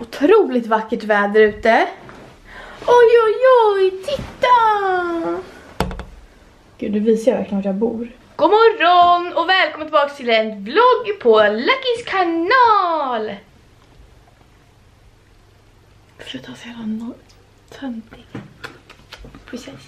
Otroligt vackert väder ute. Oj, oj, oj, titta! Gud, nu visar jag verkligen vart jag bor. God morgon och välkommen tillbaka till en vlogg på Luckys kanal. Sluta så jävla töntig. Precis.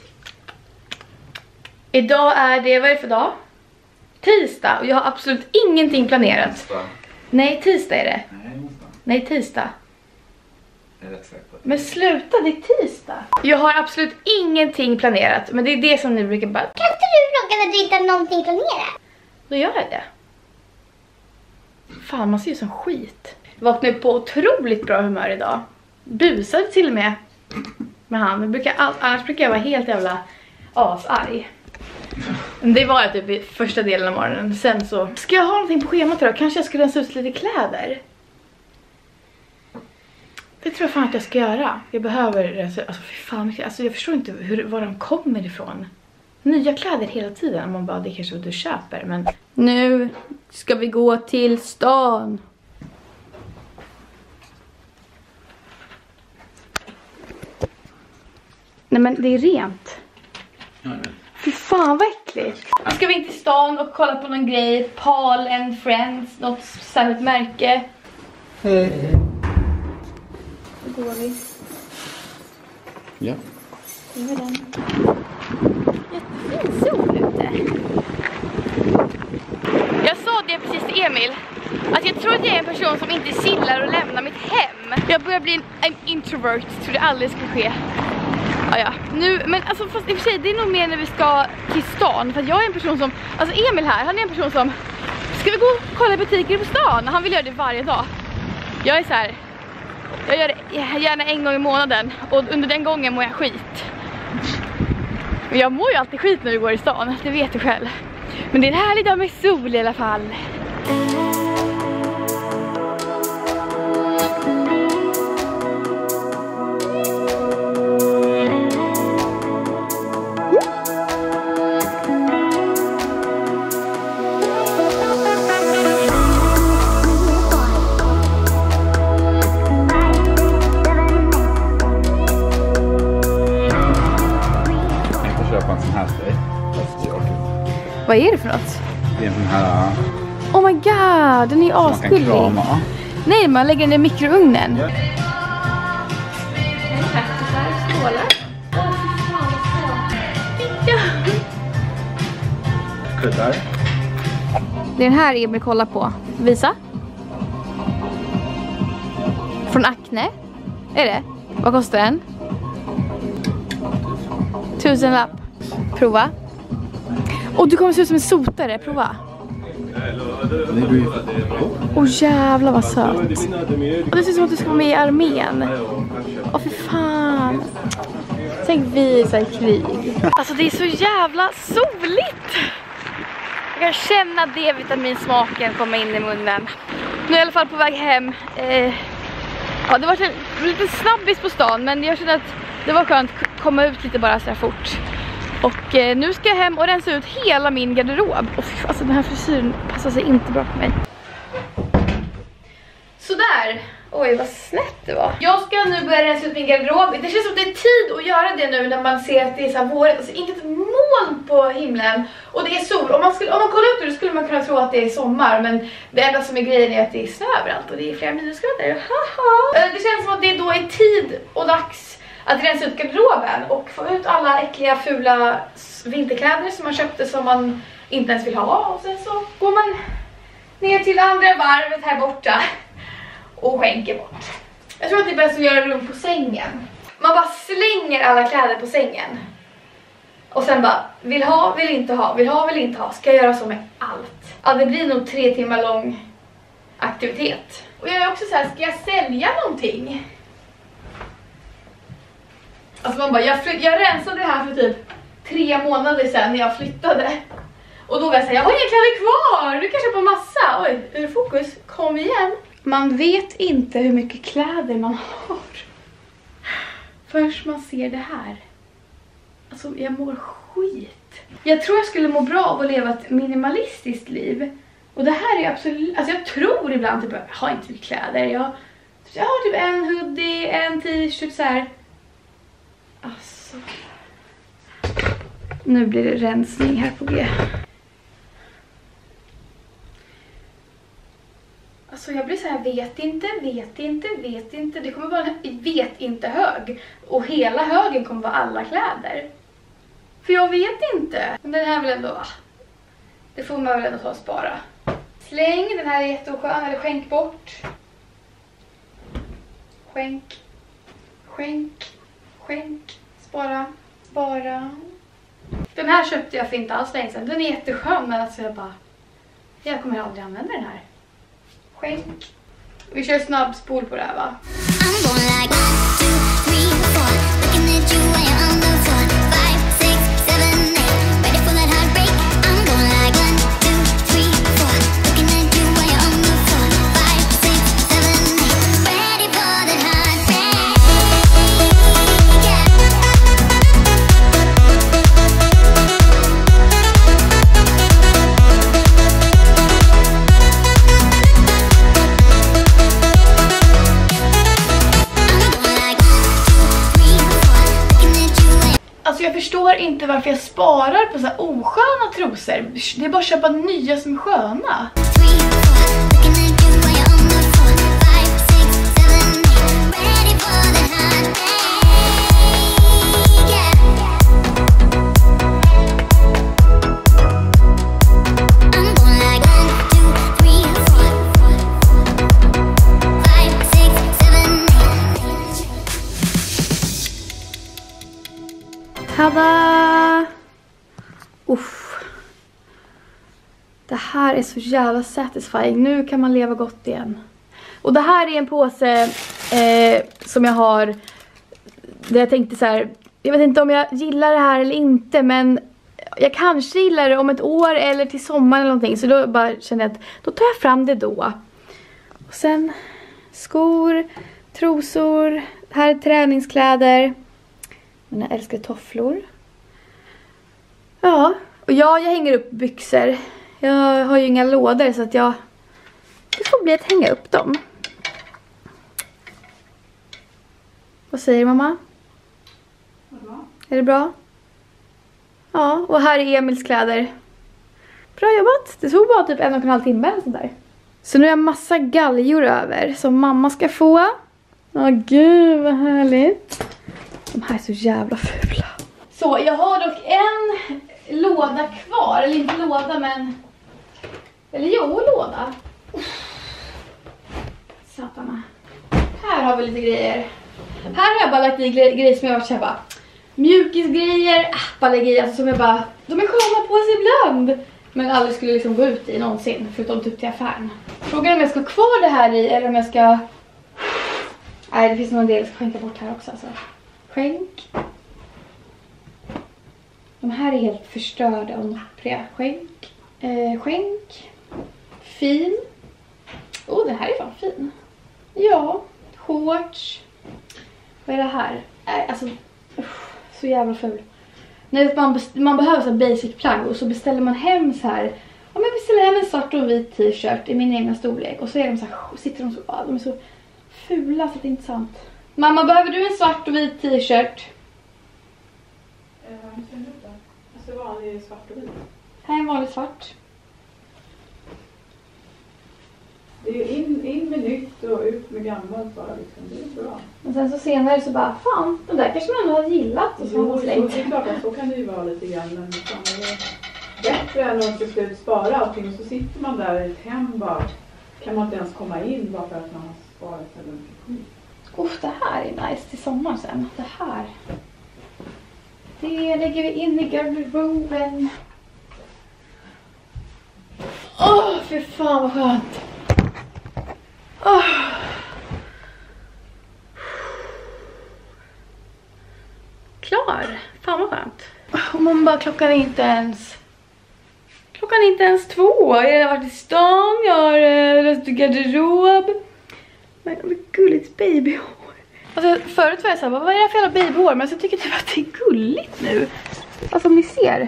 Idag är det, vad är det för dag? Tisdag, och jag har absolut ingenting planerat. Tisdag. Nej, tisdag är det. Nej, onsdag. Nej, tisdag. Jag är rätt säker på det. Men sluta, det är tisdag. Jag har absolut ingenting planerat, men det är det som ni brukar bara... Kan inte du vlogga när du inte har någonting planerat? Då gör jag det. Fan, man ser ju som skit. Jag vaknade upp på otroligt bra humör idag. Busade till och med han. Annars brukar jag vara helt jävla asarg. Det var typ i första delen av morgonen. Sen så... Ska jag ha någonting på schemat idag? Kanske jag ska rensa ut lite kläder. Det tror jag fan att jag ska göra. Jag behöver rensa ut... Alltså fy fan, alltså, jag förstår inte var de kommer ifrån. Nya kläder hela tiden. Man bara, det är kanske vad du köper. Men nu ska vi gå till stan. Nej, men det är rent. Fy fan vad äckligt. Nu ska vi in till stan och kolla på någon grej. Paul and Friends, något särskilt märke. Hej. Då går vi. Ja. Över den. Jättefin sol ute. Jag sa det precis till Emil. Att jag tror att jag är en person som inte gillar att lämna mitt hem. Jag börjar bli en introvert. Tror det aldrig ska ske. Ja. Nu, men alltså fast i och för sig, det är nog mer när vi ska till stan. För jag är en person som, alltså Emil här, han är en person som, ska vi gå och kolla butiker på stan? Han vill göra det varje dag. Jag är så här, jag gör det gärna en gång i månaden. Och under den gången mår jag skit. Och jag mår ju alltid skit när vi går i stan, det vet du själv. Men det är en härlig dag med sol i alla fall. Vad är det för något? Det är en sån här... Oh my god, den är ju asbillig. Nej, man lägger den i mikrougnen. Ja. Kuddar. Det är den här Emil kollar på. Visa. Från Acne. Är det? Vad kostar den? 1000 lapp. Prova. Och du kommer se ut som en sotare, prova. Jävlar vad söt. Och det ser ut som att du ska vara med i armén. För fan. Tänk vi är så här krig. Alltså det är så jävla soligt. Jag kan känna D-vitaminsmaken komma in i munnen. Nu är jag i alla fall på väg hem. Ja, det var en lite snabbis på stan, men jag kände att det var skönt att komma ut lite bara så här fort. Och nu ska jag hem och rensa ut hela min garderob. Och alltså den här frisyren passar sig inte bra på mig. Sådär. Oj, vad snett det var. Jag ska nu börja rensa ut min garderob. Det känns som att det är tid att göra det nu när man ser att det är så här vårigt. Alltså inget moln på himlen. Och det är sol. Om man kollar upp det skulle man kunna tro att det är sommar. Men det enda som är grejen är att det är snö överallt. Och det är flera minusgrader. Haha. Det känns som att det då är tid och dags att rensa ut garderoben och få ut alla äckliga, fula vinterkläder som man köpte som man inte ens vill ha. Och sen så går man ner till andra varvet här borta och skänker bort. Jag tror att det är bäst att göra rum på sängen. Man bara slänger alla kläder på sängen. Och sen bara, vill ha, vill inte ha, vill ha, vill inte ha. Ska jag göra så med allt? Ja, det blir nog 3 timmar lång aktivitet. Och jag är också så här, ska jag sälja någonting? Alltså man bara, jag rensade det här för typ 3 månader sedan när jag flyttade. Och då var jag säga, jag har inga kläder kvar, du kan köpa massa. Oj, ur fokus, kom igen. Man vet inte hur mycket kläder man har först man ser det här. Alltså jag mår skit. Jag tror jag skulle må bra av att leva ett minimalistiskt liv. Och det här är absolut, alltså jag tror ibland typ, jag har inte mycket kläder. Jag Jag har typ en hoodie, en t-shirt så här. Alltså. Nu blir det rensning här på G. Alltså jag blir så här, vet inte. Det kommer vara en vet inte hög. Och hela högen kommer vara alla kläder. För jag vet inte. Men den här vill ändå, det får man väl ändå ta och spara. Släng, den här är jätteoskön, eller skänk bort. Skänk, spara. Den här köpte jag för inte alls länge sedan. Den är jätteskön, men alltså jag kommer aldrig använda den här. Skänk. Vi kör snabbspol på det här, va? Jag förstår inte varför jag sparar på så här osköna trosor. Det är bara att köpa nya som är sköna. Tada! Uff. Det här är så jävla satisfying. Nu kan man leva gott igen. Och det här är en påse som jag har. Där jag tänkte så här. Jag vet inte om jag gillar det här eller inte. Men jag kanske gillar det om ett år eller till sommaren eller någonting. Så då bara kände jag att då tar jag fram det då. Och sen skor, trosor. Här är träningskläder. Mina älskar tofflor. Ja, och jag hänger upp byxor. Jag har ju inga lådor så att det får bli att hänga upp dem. Vad säger mamma? Bra. Är det bra? Ja, och här är Emils kläder. Bra jobbat. Det tog bara typ 1,5 timme eller sånt där. Så nu har jag massa galjor över som mamma ska få. Åh gud vad härligt. De här är så jävla fula. Så jag har dock en låda kvar. Eller inte låda men... Eller jo, låda. Satana. Här har vi lite grejer. Här har jag bara lagt i grejer som jag har varit såhär. Mjukisgrejer, appallergi. Alltså som jag bara... De är sköna på sig ibland. Men aldrig skulle liksom gå ut i någonsin. Förutom typ till affären. Frågan är om jag ska ha kvar det här i. Eller om jag ska... Nej, det finns någon del jag ska skänka bort här också alltså. Skänk. De här är helt förstörda och noppriga. Skänk. Skänk. Fin. Den här är fan fin. Ja. Shorts. Vad är det här? Alltså, så jävla ful. När man behöver så basic plagg och så beställer man hem så här. Ja, men beställer hem en svart och en vit t-shirt i min egna storlek. Och så är de så här, sitter de så, de är så fula så det är inte sant. Mamma, behöver du en svart och vit t-shirt? Alltså vanlig svart och vit. Här är en vanlig svart. Det är ju in med nytt och ut med gammalt bara liksom. Det är bra. Men sen så senare så bara, fan, den där kanske man ändå har gillat. Och så har man slängt. Det är klart att så kan det ju vara lite grann. Men det är bättre än att till slut spara allting. Så sitter man där i ett hem bara. Kan man inte ens komma in bara för att man har sparat så mycket skit. Det här är nice till sommar sen. Det här. Det lägger vi in i garderoben. Fy fan vad skönt. Klar. Fan vad skönt. Och man bara klockan är inte ens 2. Jag har varit i stan. Jag har röst garderob. Men gulligt babyhår. Alltså förut var jag såhär, vad är det för jävla babyhår? Men alltså, jag tycker typ att det är gulligt nu. Alltså om ni ser.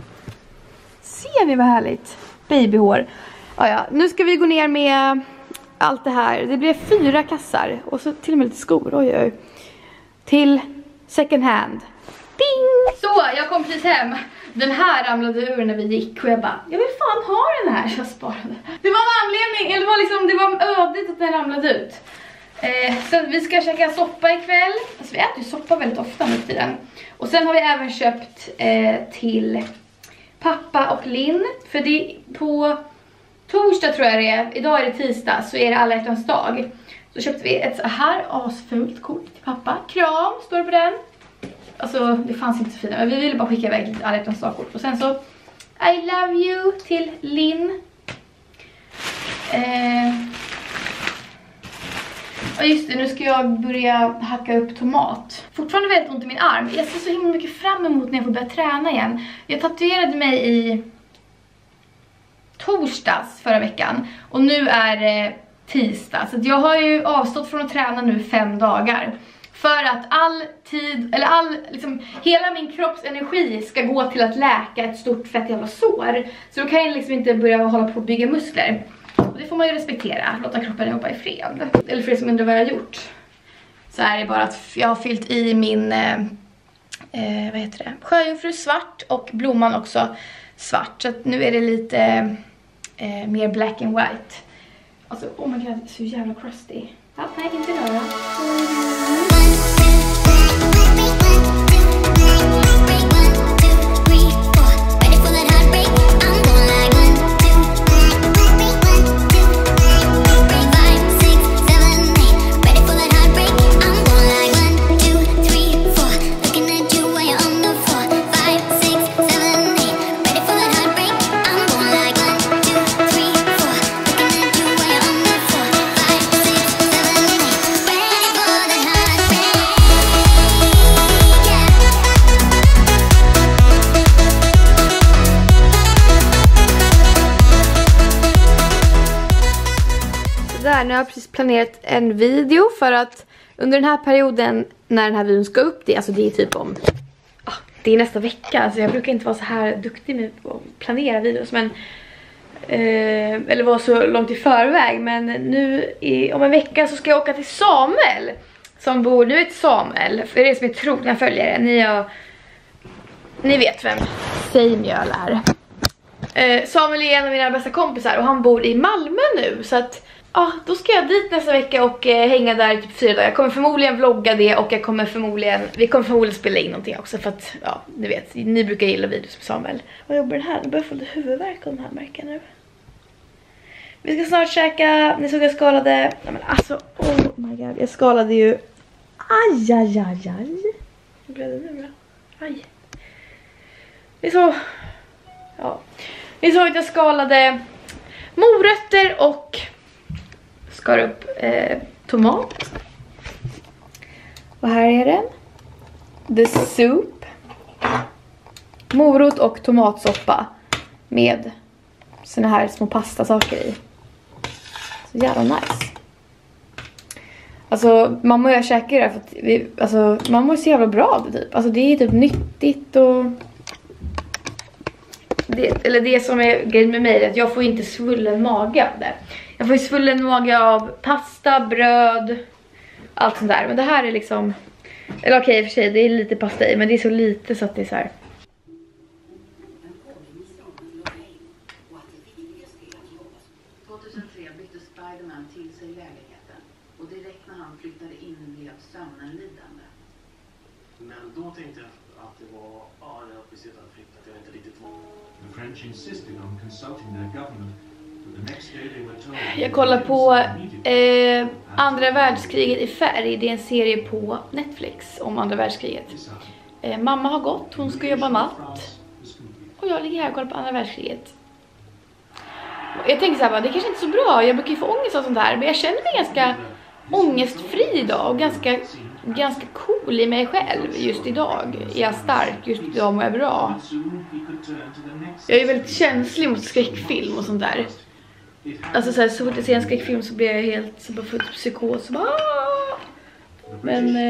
Ser ni vad härligt? Babyhår. Ja, nu ska vi gå ner med allt det här. Det blev 4 kassar. Och så till och med lite skor. Oj, oj. Till second hand. Ding! Så, jag kom precis hem. Den här ramlade ur när vi gick. Och jag bara, jag vill fan ha den här. Så jag sparade. Det var en anledning. Eller det var ödigt att den ramlade ut. Så vi ska käka soppa ikväll. Alltså vi äter ju soppa väldigt ofta nu för tiden. Och sen har vi även köpt till pappa och Linn. För det är på torsdag tror jag det är. Idag är det tisdag, så är det alla hjärtans dag. Så köpte vi ett så här asfult kort till pappa. Kram, står det på den. Alltså det fanns inte så fina, men vi ville bara skicka iväg lite alla hjärtans dagkort. Och sen så I love you till Linn. Och just det, nu ska jag börja hacka upp tomat. Fortfarande väldigt ont i min arm. Jag ser så himla mycket fram emot när jag får börja träna igen. Jag tatuerade mig i torsdags förra veckan. Och nu är det tisdag. Så jag har ju avstått från att träna nu 5 dagar. För att hela min kroppsenergi ska gå till att läka ett stort fett jävla sår. Så då kan jag liksom inte börja hålla på att bygga muskler. Och det får man ju respektera, låta kroppen jobba i fred. Eller för er som undrar vad jag har gjort. Så är det bara att jag har fyllt i min sjöjungfru svart och blomman också svart. Så att nu är det lite mer black and white. Alltså, oh my god, så jävla crusty. Ja, nej, inte röra. Nu har jag precis planerat en video för att under den här perioden när den här videon ska upp, det är typ om det är nästa vecka, alltså jag brukar inte vara så här duktig med att planera videos, men eller vara så långt i förväg, men nu om en vecka så ska jag åka till Samuel som bor, nu är Samuel, för det som är trogna följare, ni vet vem Sejmjöl är. Samuel är en av mina bästa kompisar och han bor i Malmö nu, så att då ska jag dit nästa vecka och hänga där i typ 4 dagar. Jag kommer förmodligen vlogga det och vi kommer förmodligen spela in någonting också. För att, ni vet, ni brukar gilla videos med Samuel. Vad jobbar den här? Jag börjar få lite huvudvärk av den här märken nu. Vi ska snart käka, ni såg jag skalade, oh my god, jag skalade ju, aj. Hur blev det nu då? Aj. Ni såg att jag skalade morötter och skar upp tomat. Och här är den. The soup. Morot och tomatsoppa med såna här små pastasaker i. Så jävla nice. Alltså mamma och jag käkar det för att mamma är så jävla bra av det typ. Alltså det är typ nyttigt och det som är grejen med mig är att jag får inte svullen mage av det. Jag får ju svullen mage av pasta, bröd, allt sånt där. Men det här är liksom, eller okej, i och för sig, det är lite pasta i, men det är så lite så att det är så här. 2003 bytte Spiderman till sig lägenheten och direkt när han flyttade in blev sömnen lidande. Men då tänkte jag att det var, jag precis hade flyttat, jag inte riktigt var. The French insisted on consulting their government. Jag kollar på andra världskriget i färg. Det är en serie på Netflix om andra världskriget. Mamma har gått, hon ska jobba natt. Och jag ligger här och kollar på andra världskriget. Jag tänker såhär, det kanske inte är så bra. Jag brukar ju få ångest och sånt här. Men jag känner mig ganska ångestfri idag. Och ganska cool i mig själv just idag. Är jag stark, just idag mår jag bra. Jag är väldigt känslig mot skräckfilm och sånt där. Alltså så fort jag ser en skräckfilm så blir jag helt så bara för psykos. Men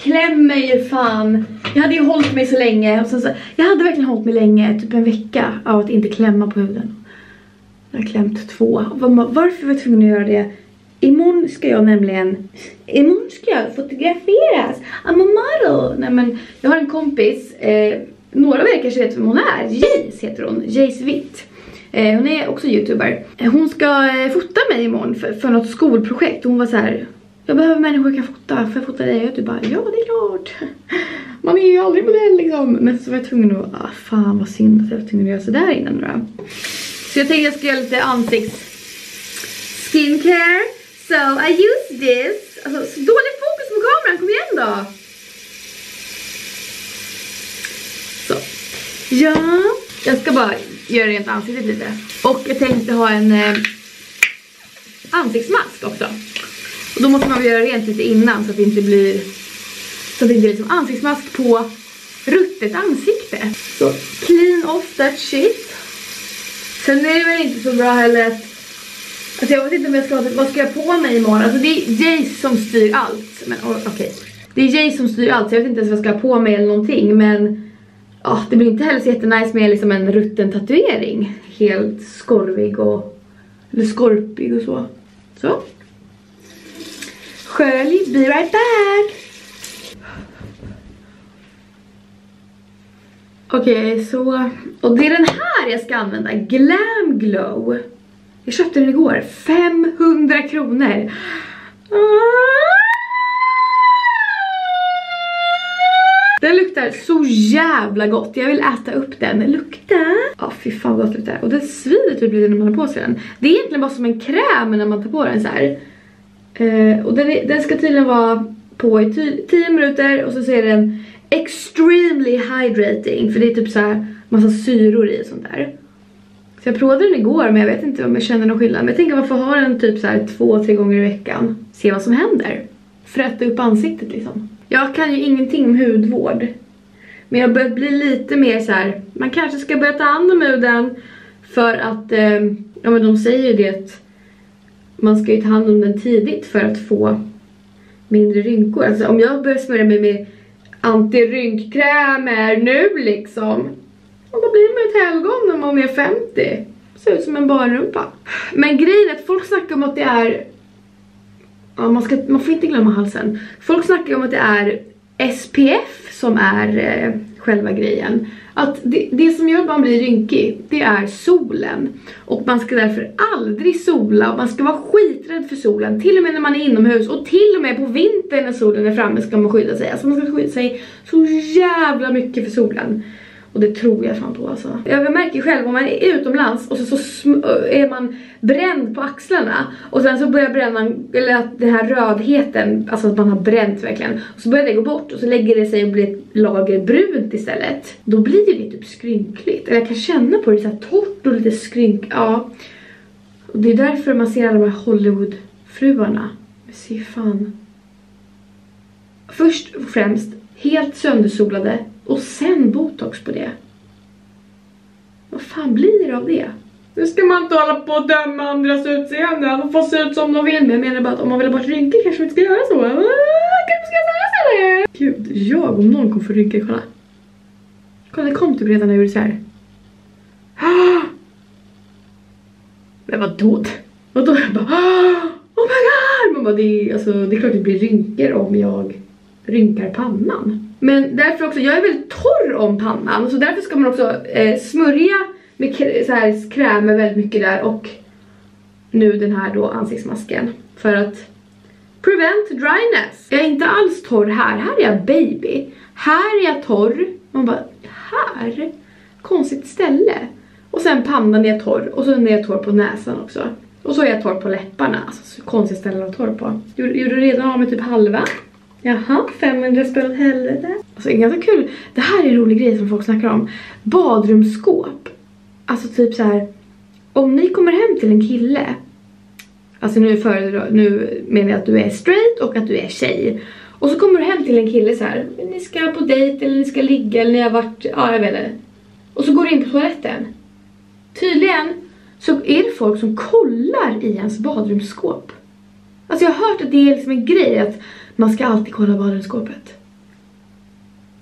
kläm mig ju fan. Jag hade ju hållit mig så länge. Och så, jag hade verkligen hållit mig länge, typ en vecka, av att inte klämma på huden. Jag har klämt 2. Varför var jag tvungen att göra det? Imorgon ska jag fotograferas. I'm a model. Nej, men jag har en kompis. Några av er kanske vet vem hon är. Jace heter hon. Jace Witt. Hon är också youtuber. Hon ska fota mig imorgon för något skolprojekt. Hon var så här: jag behöver människor som kan fota. Får jag fota dig? Och du bara, ja det är klart. Man är ju aldrig modell liksom. Men så var jag tvungen att, fan vad synd att jag var tvungen att göra sådär innan då. Så jag tänkte jag ska göra lite skincare. So I use this. Alltså så dålig fokus på kameran, kom igen då. Så. Ja, jag ska bara göra rent ansiktet lite. Och jag tänkte ha en ansiktsmask också. Och då måste man göra rent lite innan så att det inte blir liksom ansiktsmask på ruttet ansikte. Så clean off that shit. Sen är det väl inte så bra heller att, alltså jag vet inte om jag ska, vad ska jag på mig imorgon? Alltså det är Jace som styr allt. Men okej. Det är Jace som styr allt så jag vet inte ens vad jag ska på mig eller någonting. Men det blir inte heller så jättenice med liksom en rutten tatuering. Helt skorvig eller skorpig och så. Så. Shirley, be right back. Okej, så. Och det är den här jag ska använda. Glam Glow. Jag köpte den igår. 500 kronor. Den luktar så jävla gott. Jag vill äta upp den. Lukta. Fy fan vad gott luktar. Och det svider typ lite när man har på sig den. Det är egentligen bara som en kräm när man tar på den så här. Och den ska tydligen vara på i 10 minuter. Och så är den extremely hydrating. För det är typ så här massa syror i och sånt där. Så jag provade den igår men jag vet inte om jag känner någon skillnad. Men jag tänker varför ha den typ så här 2-3 gånger i veckan. Se vad som händer. Frätta upp ansiktet liksom. Jag kan ju ingenting om hudvård. Men jag börjar bli lite mer så här. Man kanske ska börja ta hand om huden. För att, ja men de säger ju det att man ska ju ta hand om den tidigt för att få mindre rynkor. Alltså om jag börjar smörja mig med antirynkkrämer nu liksom. Och då blir man ett helgon när man är 50. Ser ut som en barnrumpa. Men grejen är att folk snackar om att det är... Ja, man får inte glömma halsen. Folk snackar om att det är SPF som är själva grejen. Att det som gör att man blir rynkig, det är solen. Och man ska därför aldrig sola. Och man ska vara skiträdd för solen. Till och med när man är inomhus. Och till och med på vintern när solen är framme ska man skydda sig. Alltså man ska skydda sig så jävla mycket för solen. Och det tror jag fan på alltså. Jag märker själv om man är utomlands och så är man bränd på axlarna. Och sen så börjar bränna, eller att den här rödheten, alltså att man har bränt verkligen. Och så börjar det gå bort och så lägger det sig och blir ett lager brunt istället. Då blir det typ skrynkligt. Eller jag kan känna på det så här torrt och lite ja. Och det är därför man ser alla de här Hollywood-fruarna. Men se fan. Först och främst helt söndersolade. Och sen botox på det. Vad fan blir det av det? Nu ska man inte hålla på och döma andras utseende. De får se ut som de vill. Men jag menar bara att om man vill ha bort rynkor kanske man inte ska göra så. Kanske ska jag säga så. Gud, jag om någon kommer få rynkor. Kolla. Kolla, det kom typ redan när jag gjorde så här. Men vadå? Vadå? Jag bara, oh my god! Man bara, det är klart det blir rynkor om jag rynkar pannan. Men därför också, jag är väldigt torr om pannan. Så därför ska man också smörja med så här krämer väldigt mycket där. Och nu den här då ansiktsmasken. För att prevent dryness. Jag är inte alls torr här. Här är jag baby. Här är jag torr. Man bara, här? Konstigt ställe. Och sen pannan är jag torr. Och så är jag torr på näsan också. Och så är jag torr på läpparna. Alltså så konstigt ställe att vara torr på. Gjorde redan av med typ halva. Jaha, 500 spänn åt helvete. Alltså det är ganska kul. Det här är en rolig grej som folk snackar om. Badrumsskåp. Alltså typ så här. Om ni kommer hem till en kille. Alltså nu menar jag att du är straight och att du är tjej. Och så kommer du hem till en kille så här. Ni ska på dejt eller ni ska ligga eller ni har varit, ja jag vet inte. Och så går du in på toaletten. Tydligen så är det folk som kollar i ens badrumsskåp. Alltså jag har hört att det är liksom en grej att man ska alltid kolla badrumsskåpet.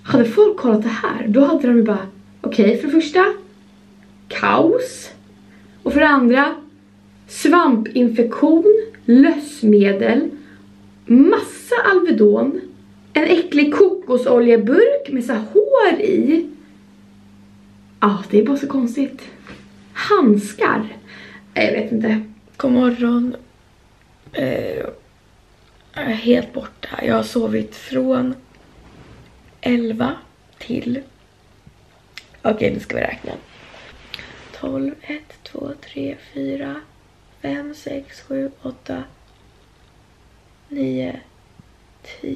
hade folk kollat det här, då hade de ju bara, okej, för det första, kaos. Och för det andra, svampinfektion, lössmedel, massa Alvedon, en äcklig kokosoljeburk med så här hår i. Det är bara så konstigt. Handskar. Jag vet inte. God morgon. Jag är helt borta. Jag har sovit från 11 till... Okej, nu ska vi räkna. 12, 1, 2, 3, 4, 5, 6, 7, 8, 9, 10.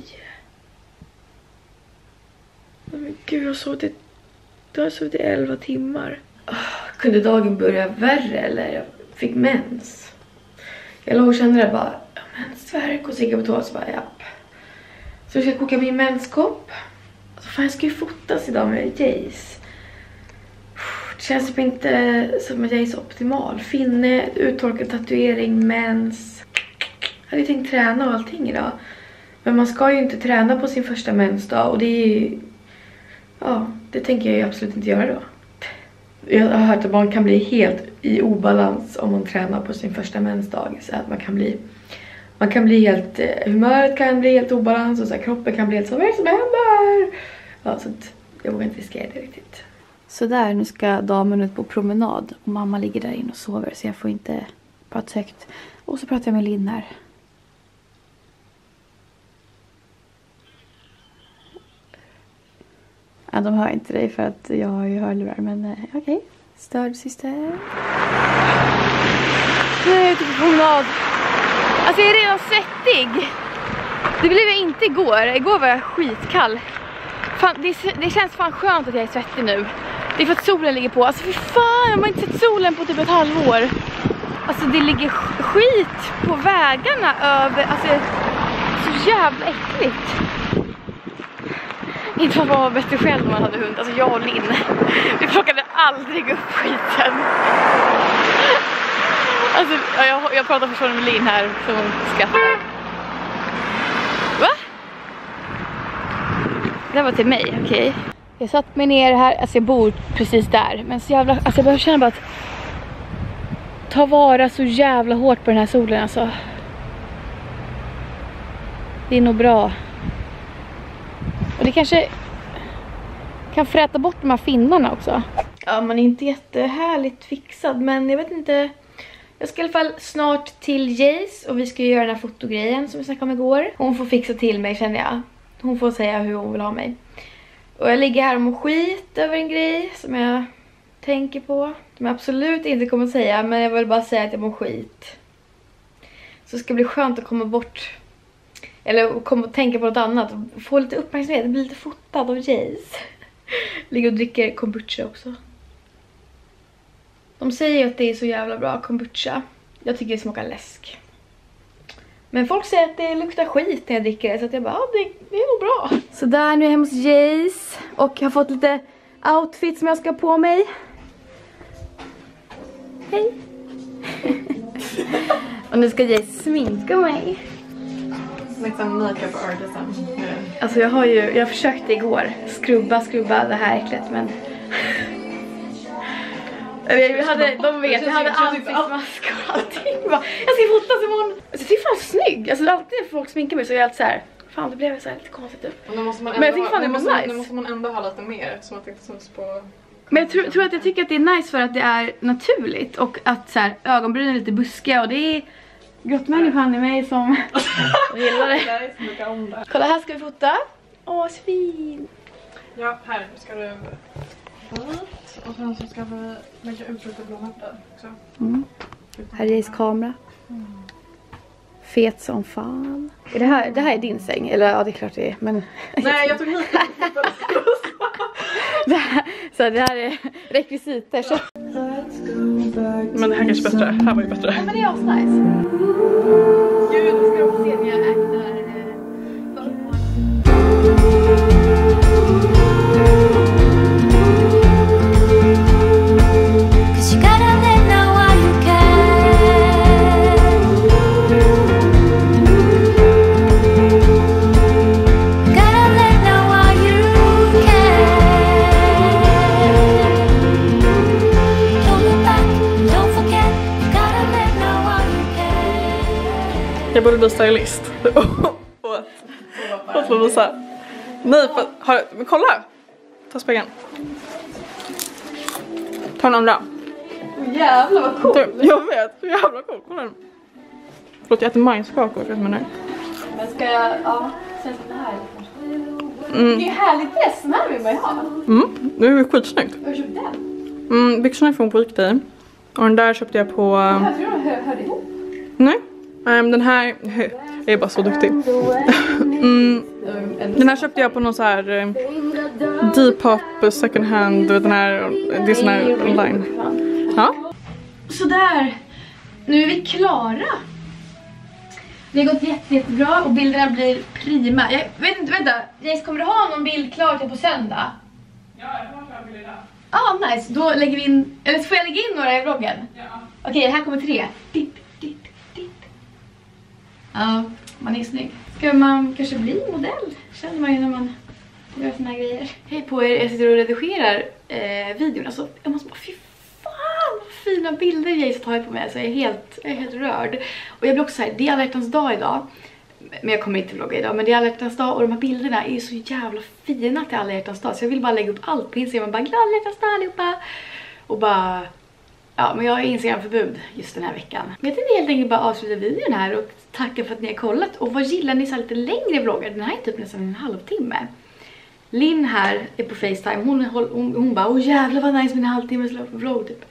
Men gud, jag har sovit i 11 timmar. Kunde dagen börja värre eller jag fick mens? Jag låg och kände det bara, mensvärk och så gick jag på toa och så bara, japp. Så jag ska koka min menskopp. Alltså fan, jag ska ju fotas idag med Jace. Det känns typ inte som att jag är så optimal. Finne, uttorkad tatuering, mens. Jag hade ju tänkt träna och allting idag. Men man ska ju inte träna på sin första mensdag. Och det är ju... Ja, det tänker jag ju absolut inte göra då. Jag har hört att man kan bli helt i obalans om man tränar på sin första mensdag. Så att man kan bli helt... Humöret kan bli helt obalans och så här, kroppen kan bli helt så, vad är det som händer? Ja, så att jag vågar inte riskera det riktigt. Så där, nu ska damen ut på promenad. Och mamma ligger där inne och sover så jag får inte prata högt. Och så pratar jag med Linn här. Ja, de hör inte dig för att jag har ju hörlurar, men okej. Störd syster. Nu är jag ute på promenad. Alltså jag är redan svettig. Det blev jag inte igår. Igår var jag skitkall. Fan, det känns fan skönt att jag är svettig nu. Det är för att solen ligger på. Alltså för fan, jag har inte sett solen på typ ett halvår. Alltså det ligger skit på vägarna över. Alltså så jävla äckligt. Inte för att man var bättre själv om man hade hund. Alltså jag och Linn, vi plockade aldrig upp skiten. Alltså jag pratar förstående med Linn här så hon skrattar. Va? Det var till mig, okej. Jag satt mig ner här, alltså jag bor precis där. Men så jävla, alltså jag behöver känna bara att ta vara så jävla hårt på den här solen alltså. Det är nog bra. Och det kanske kan fräta bort de här finnarna också. Ja, man är inte jättehärligt fixad, men jag vet inte. Jag ska i alla fall snart till Jace och vi ska göra den här fotogrejen som vi snackade om igår. Hon får fixa till mig, känner jag. Hon får säga hur hon vill ha mig. Och jag ligger här och mår skit över en grej som jag tänker på. Som jag absolut inte kommer att säga, men jag vill bara säga att jag mår skit. Så det ska bli skönt att komma bort. Eller komma och tänka på något annat. Få lite uppmärksamhet. Bli lite fotad av Jace. Ligger och dricker kombucha också. De säger ju att det är så jävla bra kombucha. Jag tycker det smakar läsk. Men folk säger att det luktar skit när jag dricker det. Så att jag bara, ja, det är nog bra. Så där, nu är jag hemma hos Jace. Och jag har fått lite outfit som jag ska ha på mig. Hej. Och nu ska Jace sminka mig. Liksom makeup artisan. Alltså jag försökte igår skrubba det här äcklet, men jag hade ansiktsmask och allting. Jag ska fotas imorgon. Alltså, det är fan snygg. Alltså alltid när folk sminkar mig så är jag alltid så här, fan det blev så här lite konstigt upp. Men jag tycker fan det var nice. Nu måste man ändå ha lite mer som att det syns på. Men jag tror att jag tycker att det är nice för att det är naturligt och att så här, ögonbrynen är lite buskiga och det är grottmänniskan i mig som gillar det. Kolla, här ska vi fota. Åh, svin. Ja, här ska du och sen så ska vi lägga ut lite blommor där också. Här är Jace kamera. Fet som fan. Det här är din säng? Eller ja, det är klart det är. Men nej, jag tog hit det här är rekvisiter. Så. Men det här kanske är bättre. Här var ju bättre. Ja, men det är asnice. Gud, nu ska jag se när jag äter. borde bli stylist. Och få visa. Nej, men kolla. Ta spegeln. Ta den andra. Jävlar vad cool. Jag vet, så jävla cool. Kolla den. Förlåt, jag äter majskakor för att jag menar. Men ska jag, sen det här kanske. Det är härligt dress, den här vill man ju ha. Det är skitsnyggt. Har du köpt den? Byxorna är från på Weekday. Och den där köpte jag på... Jag tror de hörde ihop. Nej, den här... Jag är bara så duktig. Den här köpte jag på någon så här Depop second hand. Den här, det är sån här online. Ja. Sådär. Nu är vi klara. Det har gått jättebra och bilderna blir prima. Jag vet inte, vänta. Jace, kommer du ha någon bild klar till på söndag? Ja, jag får ha bild idag. Nice. Då lägger vi in... Eller får jag lägga in några i vloggen? Ja. Okej, här kommer 3. Ditt. Ja, man är snygg. Ska man kanske bli modell? Känner man ju när man gör såna här grejer. Hej på er, jag sitter och redigerar videon. Alltså, jag måste bara, fy fan vad fina bilder jag har på mig. Alltså, jag är helt rörd. Och jag blir också så här, det är alla hjärtans dag idag. Men jag kommer inte vlogga idag. Men det är alla hjärtans dag och de här bilderna är ju så jävla fina till alla hjärtans dag. Så jag vill bara lägga upp allt på Instagram och bara glad alla hjärtans dag allihopa. Och bara... Ja, men jag har Instagram-förbud just den här veckan. Men jag tänkte helt enkelt bara avsluta videon här och tacka för att ni har kollat. Och vad gillar ni så lite längre vloggar? Den här är typ nästan en halvtimme. Linn här är på FaceTime. Hon bara, åh jävlar vad nice med en halvtimme vlogg typ.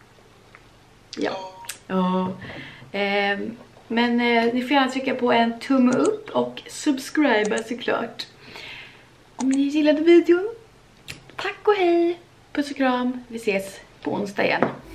Ja. Men ni får gärna trycka på en tumme upp och subscriba såklart. Om ni gillade videon. Tack och hej. Puss och kram. Vi ses på onsdag igen.